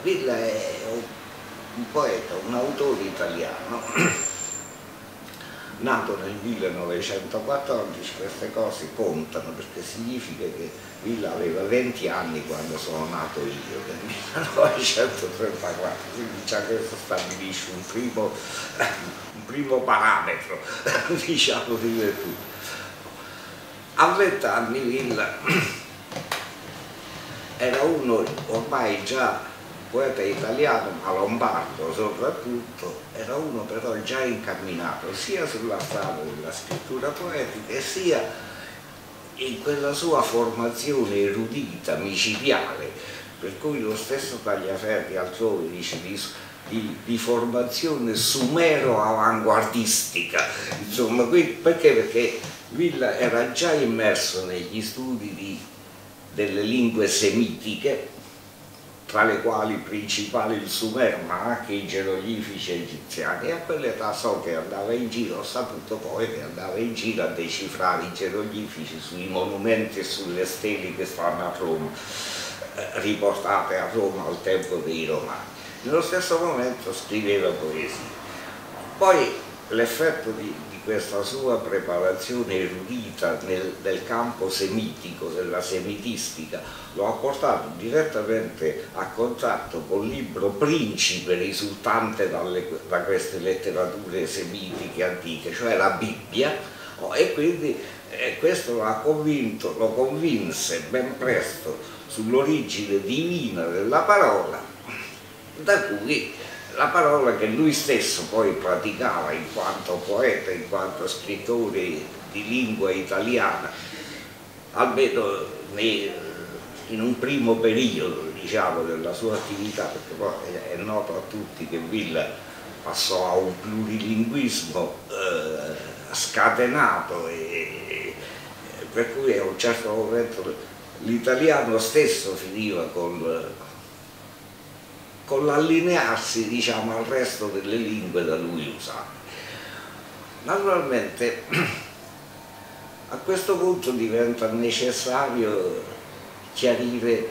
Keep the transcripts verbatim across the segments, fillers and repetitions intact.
Villa è un poeta, un autore italiano, nato nel millenovecentoquattordici. Queste cose contano perché significa che Villa aveva venti anni quando sono nato io, nel millenovecentotrentaquattro, quindi già questo stabilisce un primo, un primo parametro, diciamo, di virtù. A vent'anni Villa era uno ormai già poeta italiano, ma lombardo soprattutto, era uno però già incamminato sia sulla strada della scrittura poetica sia in quella sua formazione erudita, micidiale, per cui lo stesso Tagliaferri altrove dice di, di, di formazione sumero-avanguardistica, insomma, qui, perché? Perché Villa era già immerso negli studi di, delle lingue semitiche, tra le quali principali il sumero, ma anche i geroglifici egiziani, e a quell'età so che andava in giro, ho saputo poi che andava in giro a decifrare i geroglifici sui monumenti e sulle stele che stanno a Roma, eh, riportate a Roma al tempo dei Romani. Nello stesso momento scriveva poesia. Poi l'effetto di, di questa sua preparazione erudita nel, nel campo semitico, della semitistica, lo ha portato direttamente a contatto col libro principe risultante dalle, da queste letterature semitiche antiche, cioè la Bibbia, oh, e quindi eh, questo lo ha convinto, lo convinse ben presto sull'origine divina della parola, da cui la parola che lui stesso poi praticava in quanto poeta, in quanto scrittore di lingua italiana, almeno nei, in un primo periodo, diciamo, della sua attività, perché poi è, è noto a tutti che Villa passò a un plurilinguismo eh, scatenato, e, e, per cui a un certo momento l'italiano stesso finiva col con l'allinearsi, diciamo, al resto delle lingue da lui usate. Naturalmente a questo punto diventa necessario chiarire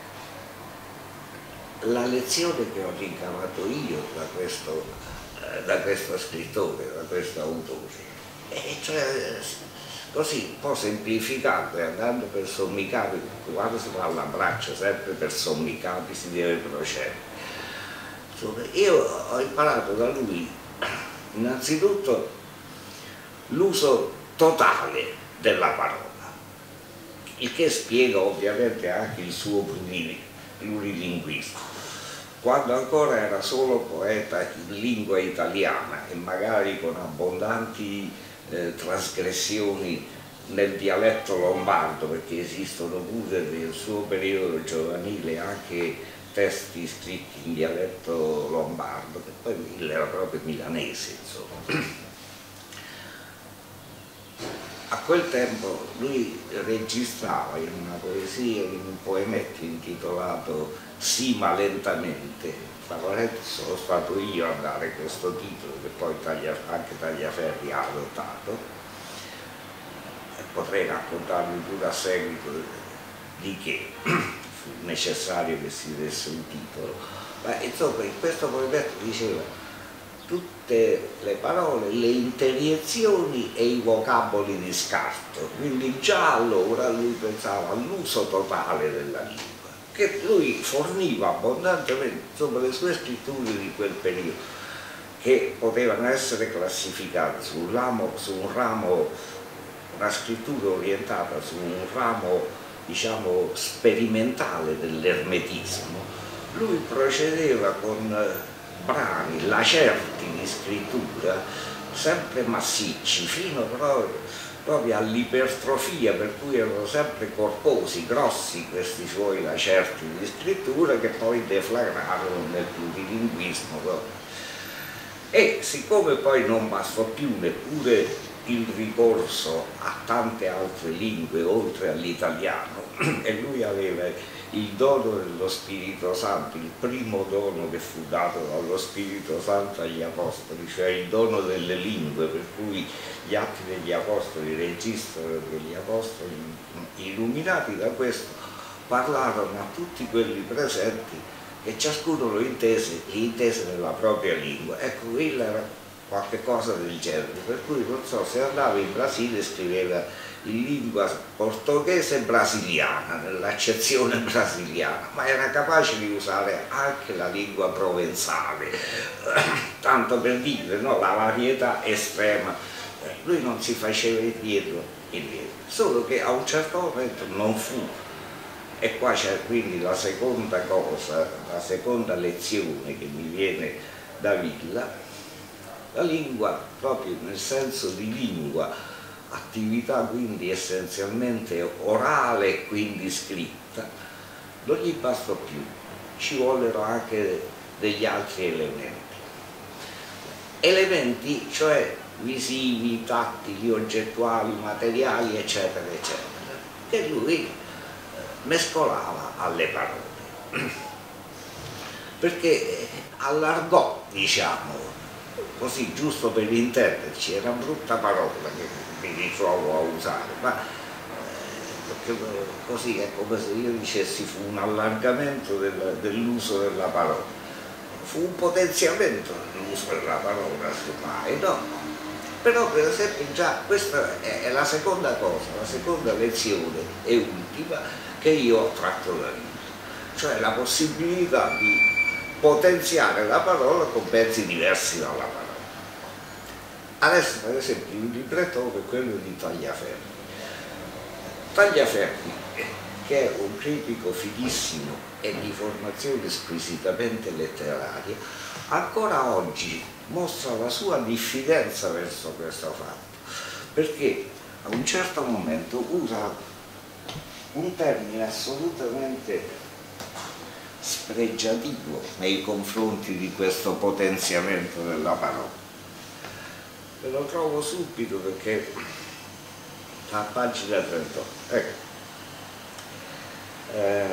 la lezione che ho ricavato io da questo, eh, da questo scrittore, da questo autore, e cioè così un po' semplificato e andando per sommicati, quando si fa l'abbraccio sempre per sommicati si deve procedere. Io ho imparato da lui innanzitutto l'uso totale della parola, il che spiega ovviamente anche il suo plurilinguismo. Quando ancora era solo poeta in lingua italiana e magari con abbondanti eh, trasgressioni nel dialetto lombardo, perché esistono pure nel suo periodo giovanile anche testi scritti in dialetto lombardo, che poi era proprio milanese, insomma. A quel tempo lui registrava in una poesia, in un poemetto intitolato Sì ma lentamente, sono stato io a dare questo titolo che poi Taglia, anche Tagliaferri ha adottato, e potrei raccontarvi pure a seguito di che fu necessario che si desse un titolo. Ma insomma, in questo poemetto diceva tutte le parole, le interiezioni e i vocaboli di scarto, quindi già allora lui pensava all'uso totale della lingua, che lui forniva abbondantemente. Insomma, le sue scritture di quel periodo, che potevano essere classificate su un ramo, su un ramo, una scrittura orientata su un ramo, diciamo, sperimentale dell'ermetismo, lui procedeva con brani, lacerti di scrittura sempre massicci, fino proprio, proprio all'ipertrofia, per cui erano sempre corposi, grossi questi suoi lacerti di scrittura, che poi deflagrarono nel plurilinguismo. E siccome poi non bastò più neppure il ricorso a tante altre lingue oltre all'italiano, e lui aveva il dono dello Spirito Santo, il primo dono che fu dato dallo Spirito Santo agli Apostoli, cioè il dono delle lingue, per cui gli Atti degli Apostoli registrano che gli Apostoli, illuminati da questo, parlarono a tutti quelli presenti che ciascuno lo intese, intese nella propria lingua. Ecco, quello era qualche cosa del genere, per cui non so, se andava in Brasile scriveva in lingua portoghese brasiliana, nell'accezione brasiliana, ma era capace di usare anche la lingua provenzale, tanto per dire, no? La varietà estrema. Lui non si faceva indietro, indietro, solo che a un certo momento non fu. E qua c'è quindi la seconda cosa, la seconda lezione che mi viene da Villa. La lingua, proprio nel senso di lingua, attività quindi essenzialmente orale e quindi scritta, non gli bastò più, ci vollero anche degli altri elementi. Elementi, cioè visivi, tattili, oggettuali, materiali, eccetera, eccetera, che lui mescolava alle parole, perché allargò, diciamo, così giusto per intenderci, è una brutta parola che mi ritrovo a usare, ma eh, così è come se io dicessi fu un allargamento del, dell'uso della parola, fu un potenziamento dell'uso della parola, semmai, no? Però per esempio già questa è, è la seconda cosa, la seconda lezione e ultima che io ho tratto da lì, cioè la possibilità di potenziare la parola con mezzi diversi dalla parola. Adesso per esempio un libretto come quello di Tagliaferri. Tagliaferri, che è un critico fighissimo e di formazione squisitamente letteraria, ancora oggi mostra la sua diffidenza verso questo fatto, perché a un certo momento usa un termine assolutamente spregiativo nei confronti di questo potenziamento della parola. Ve lo trovo subito perché a pagina trentotto, ecco, eh,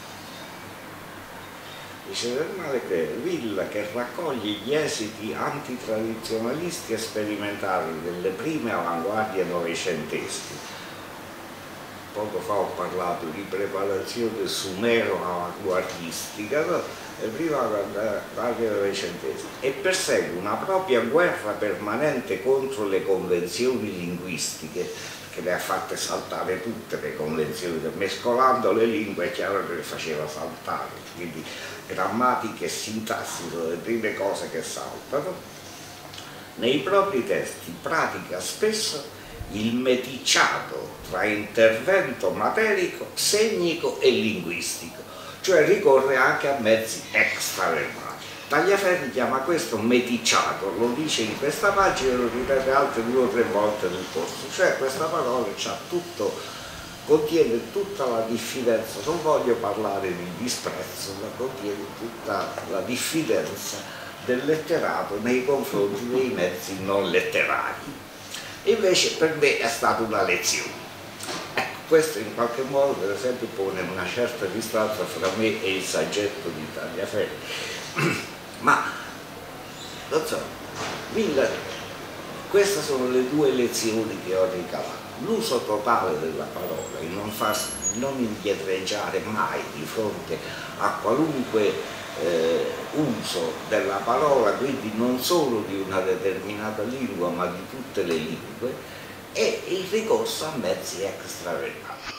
dice del male che Villa, che raccoglie gli esiti antitradizionalisti e sperimentali delle prime avanguardie novecentesche. Poco fa ho parlato di preparazione sumero-avanguardistica, no? Le prime avanguardie novecentesche, e persegue una propria guerra permanente contro le convenzioni linguistiche, che le ha fatte saltare tutte le convenzioni, mescolando le lingue è chiaro che le faceva saltare, quindi grammatica e sintassi sono le prime cose che saltano. Nei propri testi pratica spesso il meticciato tra intervento materico, segnico e linguistico, cioè ricorre anche a mezzi extraverbali. Tagliaferri chiama questo meticciato, lo dice in questa pagina e lo ripete altre due o tre volte nel corso, cioè questa parola c'ha tutto, contiene tutta la diffidenza, non voglio parlare di disprezzo, ma contiene tutta la diffidenza del letterato nei confronti dei mezzi non letterari. Invece per me è stata una lezione. Ecco, questo in qualche modo per esempio pone una certa distanza fra me e il saggetto di Tagliaferri. Ma non so, Villa, queste sono le due lezioni che ho ricavato. L'uso totale della parola, il non, far, non indietreggiare mai di fronte a qualunque Eh, uso della parola, quindi non solo di una determinata lingua ma di tutte le lingue, e il ricorso a mezzi extraverbali.